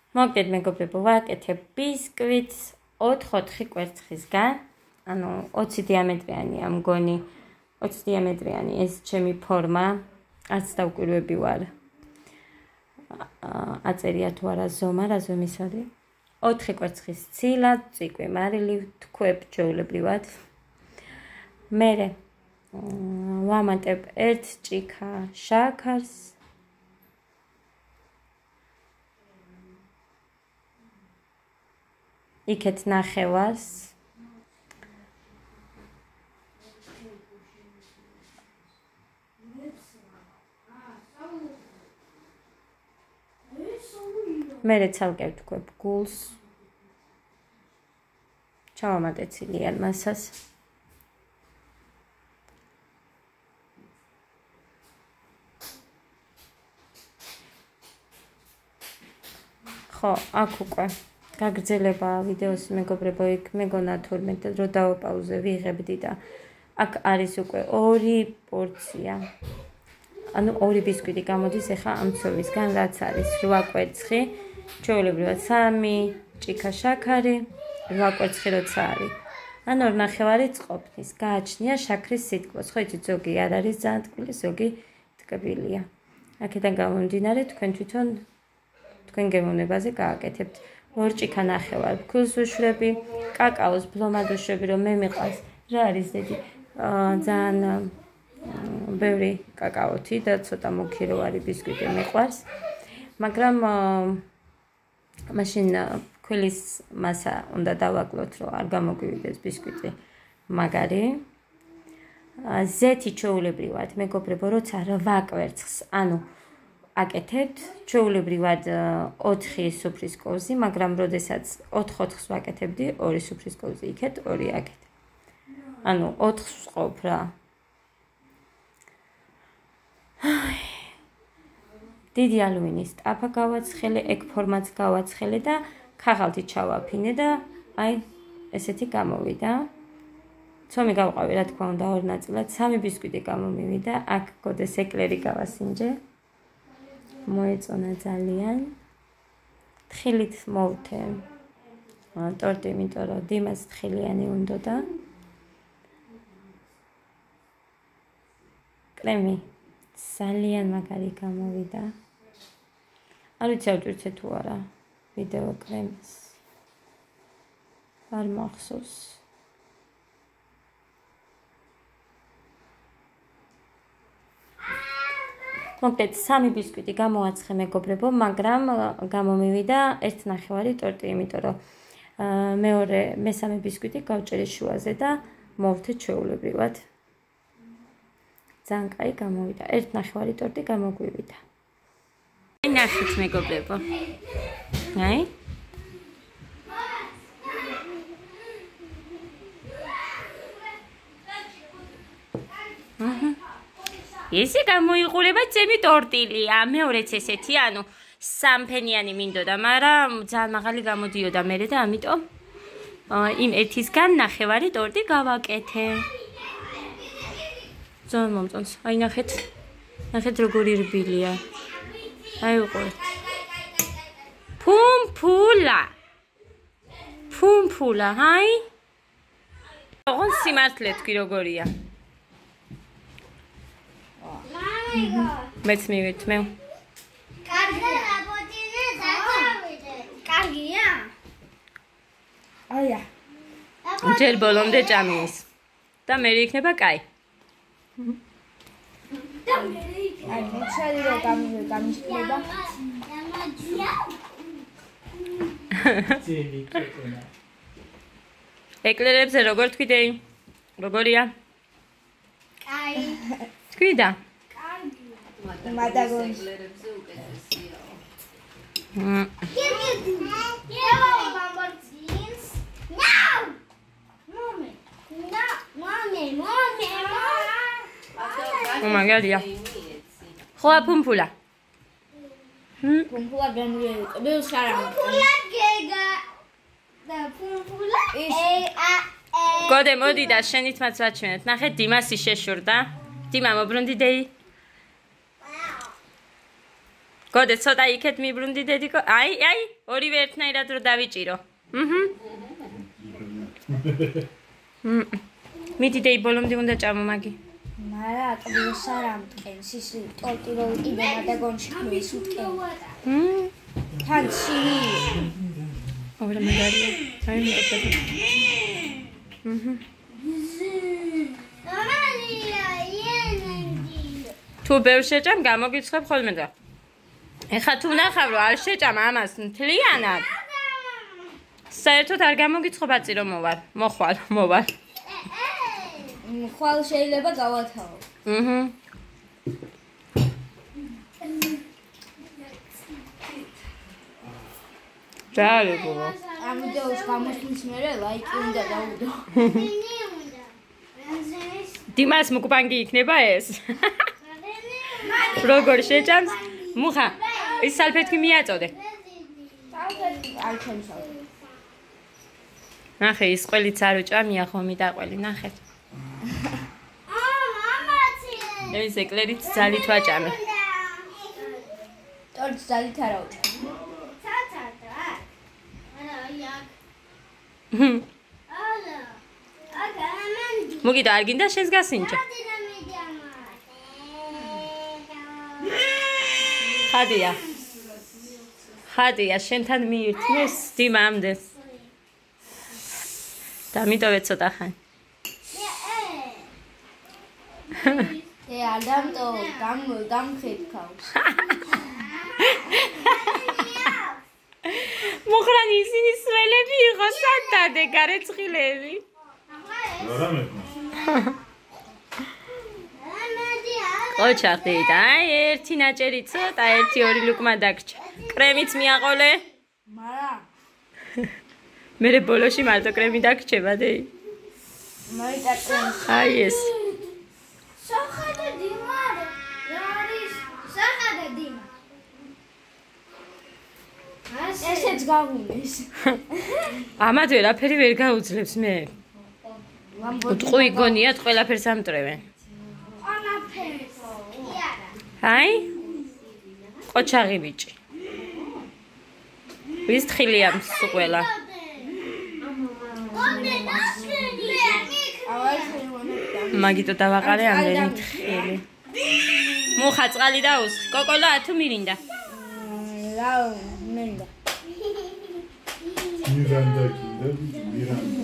მოგდეთ მეგობრებო, ვაკეთებ ბისკვიტს 4 კვერცხისგან. ანუ 20 დიამეტრიანი ამგონი 20 დიამეტრიანი ეს ჩემი ფორმა, არც დავკვირვები ვარ. აწერია თუ არა ზომა, რა ზომის არის? 4 კვერცხის ცილა, წიკვი, მარილი, თქვებ ჩვეულებრივად. მერე ვამატებ 1 ჭიქა შაქარს. იქეთ ნახევარს. მერე ცალკე ვთქვებ გულს. ჩავამატე ცილიან მასას. ხო, აქ უკვე გაგრძელება ვიდეოს მეგობრებო, იქ მეგონა თურმე რო დავაპაუზე ვიღებდი და აქ არის უკვე 2 პორცია. ანუ 2 ბისკვიტი გამოდის ახლა ამ ცოვისგან, რაც არის 8 კვერცხი, ჩვეულებრივად 3 ჭიქა შაქარი, 8 კვერცხი როცა არის. ან 2.5 წყობნის. გააჩნია შაქრის სითბოს. ხო იცით, ზოგი არ არის ძალიან ტკბილი, ზოგი ტკბილია. აქედან გამომდინარე თქვენ თვითონ თქვენ გემოვნებაზე გააკეთებთ. 2 ჭიქა ნახევარ ფქვილს ვუშვები, კაკაოს ბლომად ვუშვები, რომ მე მიყვარს. რა არის დედი? ძალიან ბევრი კაკაოთი და ცოტა მუქი რო არის ბისკვიტი მიყვარს. მაგრამ მაშინ ფქვილის მასა უნდა დავაკლოთ, რომ არ გამოგვივიდეს ბისკვიტი მაგარი. ზეთი ჩვეულებრივად, მეგობრებო, როცა 8 კვერცხს, ანუ აკეთებთ, ჩვეულებრივად 4 სუფრის კოვზი, მაგრამ როდესაც 4-4-ს ვაკეთებდი, 2 სუფრის კოვზი იქეთ, 2 აქეთ. ანუ 4-ს ვწყობ რა. დიდი ალუმინის ტაფა გავაცხელე, ეგ ფორმაც გავაცხელე და ქაღალდით ჩავაფინე და აი ესეთი გამოვიდა. ცომი გავყავი, რა თქმა უნდა, 2 ნაწილად, 3 ბისკვიტი გამომივიდა. აქ გოდეს ეკლერი გავასინჯე. მოეწონა ძალიან. თხილით მოვთე ტორტი, იმიტომ რომ დიმას თხილიანი უნდოდა. კრემი ძალიან მაგარი გამოვიდა. არ ვიცი ავჭირცე თუ არა ვიდეო კრემის. არ მახსოვს. მოგდეთ 3 ბისკვიტი გამოაცხე მეგობრებო, მაგრამ გამომივიდა 1.5 ტორტი, იმიტომ რომ მესამე ბისკვიტი გავჭერე შუაზე და მოვთე ჩვეულებრივად. ძალიან კაი გამოვიდა. 1.5 ტორტი გამოგვივიდა. აი ნახეთ მეგობრებო. აი ესე გამოიყურება ჩემი ტორტილია. მეორეც ესეთი, ანუ სამფენიანი მინდოდა, მაგრამ ძალიან მაღალი გამოდიოდა მერე და ამიტომ იმ ერთისგან 1.5 ტორტი გავაკეთე. ძალიან მომწონს. აი ნახეთ. ნახეთ როგორი რბილია. აი უყურეთ. ფუმფულა. ფუმფულა, აი. ოღონ სიმართლე თქვი როგორია. მეც მივეთმე. კარგია, აბოდინე, დაგავიდე. კარგია? აია. ჯერ ბოლომდე ჭამის. და მე იქნება კაი. და მე იქნება. აი, მეცალი რო გამიშლება. ეკლერებზე როგორ თქვიდე? როგორია? კაი. თქვიდა? Madagon. Give me bumper jeans. No! Mommy. No, mommy. Oh my god, yeah. Khoa pumpula. Pumpula ganwe. Beu sara. Pumpula gega. Da pumpula. Gode modi da shenit mats vaჩვენეთ. ნახეთ დიმას შეშურდა. დიმა მობრუნდი დეი. გოდე ცოტა იქეთ მიბრუნდი დედიკო. აი, ორივე ერთნაირად რო დავიჭირო. მიდი დეი ბოლომდე უნდა ჭამო მაგი. მარა აკბილოს არ ამტყენს ის ტორტი რო იყიდება და გონში ქმნის უტკენ. თან ცირი. ოღონდ მაგარია. აი მეკეთე. თუ ბევრ შეჭამ გამოგიცხებ ხოლმე და. ეხლა თუ ნახავ რომ არ შეჭამ ამას მთლიანად. საერთოდ არ გამოგიცხობ აწი რომ მოვალ. ხვალ შეიძლება გავათავო. დაალეგო. ამ ვიდეოს გამოსვლის მერე ლაიკი უნდა დავუდო. დიმას მუკბანგი იქნება ეს. როგორ შეჭამს? მუხა, ის სალფეტკი მიაწოდე. სალფეტკი არ ჩემსავ. ნახე, ის ყველიც არ უჭამია ხომი და ყველი, ნახეთ. ეს ეკლერიც ძალით ვაჭამე. ტორტს ძალით არ აუჭამე. მოგიდა არ გინდა შენს გასინჯა? ხადია, შენთან მიირთმეს დიმა ამდენს. დამიტოვე ცოტა ხანი. ადამტო გამხედქავ. მოხრანი ისინი სველები იყო სადადე გარეცხილები. ოჩახდი და აი ერთი ნაჭერი ცოტა, ერთი ორი ლუკმა დაგრჩა. კრემიც მიაყოლე. მარა. მერე ბოლოში მარტო კრემი დაგრჩება დეი. აი ეს. სახადა დიმა. არის სახადა დიმა. ესეც გავუნეს. ამათ ვერაფერი ვერ გაუძლებს მე. უტყვი გონიათ ყველაფერს ამტრევენ. აი ყოჩაღი ბიჭი. ვის თხილია მსყველა. მაგიტო დავაყარე ამდენი თხილი. მუხა წყალი დაუსხი. კოკოლა თუ მირინდა. ლაუ მინდა. მირანდა კიდე მირანდა.